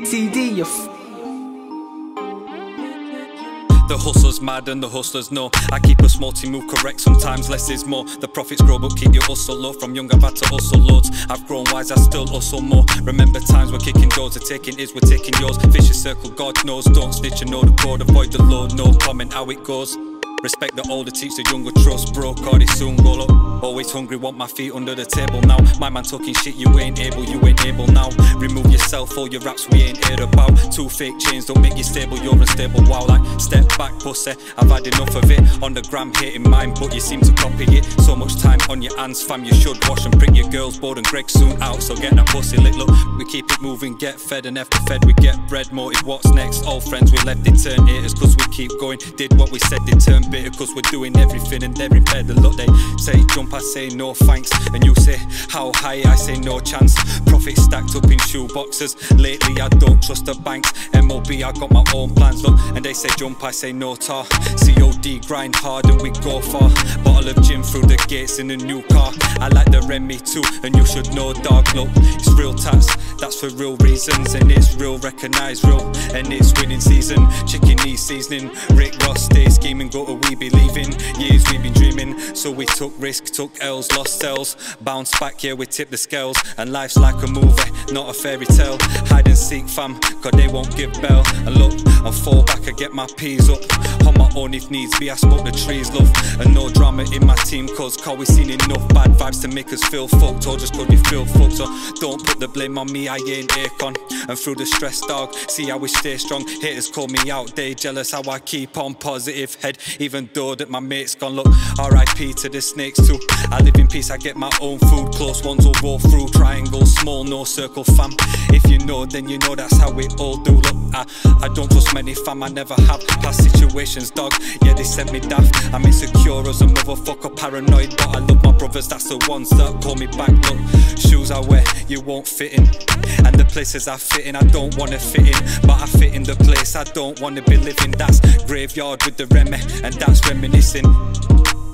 ATD, The hustler's mad and the hustlers know I keep a small team, move correct, sometimes less is more. The profits grow but keep your hustle low. From young I've had to hustle loads. I've grown wise, I still hustle more. Remember times we're kicking doors, they're taking is, we're taking yours. Vicious circle, God knows, don't snitch and know the code. Avoid the load, no comment how it goes. Respect the older, teach the younger, trust broke or they soon go up. Always hungry, want my feet under the table now. My man talking shit, you ain't able now. Remove yourself, all your raps we ain't heard about. Two fake chains don't make you stable, you're unstable. Wow, like step back pussy, I've had enough of it. On the gram hating mine, but you seem to copy it. So much time on your hands, fam, you should wash and prick your girls. Bored and Greg soon out, so get that pussy lit. Look, we keep it moving, get fed, and after fed we get bread. Motive, what's next? Old friends we left, they turn haters cause we keep going. Did what we said, they turn bitter cause we're doing everything and they're in bed. And look, they say jump, I say no thanks. And you say how high, I say no chance. Profit stacked up in shoe boxes. Lately I don't trust the banks. MOB, I got my own plans, look. And they say jump, I say no tar. COD, grind hard and we go far. Bottle of gin through the gates in a new car. I like the Remy too, and you should know, dog, look. It's real tats, that's for real reasons. And it's real, recognise real. And it's winning season, chicken knee seasoning. Rick Ross, stay scheming, go to we be leaving. Years we've been dreaming, so we took risks, took L's, lost cells. Bounce back, yeah, we tip the scales. And life's like a movie, not a fairy tale. Hide and seek fam, cause they won't give bell. And look, I fall back, I get my P's up. On my own if needs be, I smoke the trees, love. And no drama in my team, cause we seen enough bad vibes to make us feel fucked. Or just cause we feel fucked, so don't put the blame on me, I ain't aircon. And through the stress, dog, see how we stay strong. Haters call me out, they jealous how I keep on positive head. Even though that my mate's gone, look, R.I.P. to the snakes too. I live in peace, I get my own food. Close ones will roll through, triangle, small, no circle fam. If you know, then you know that's how we all do. Look, I don't trust many fam, I never have. Past situations, dog, yeah, they sent me daft. I'm insecure as a motherfucker, paranoid, but I love my brothers, that's the ones that call me back. Look, shoes I wear, you won't fit in. And the places I fit in, I don't wanna fit in. But I fit in the place I don't wanna be living. That's graveyard with the Remy, and that's reminiscing.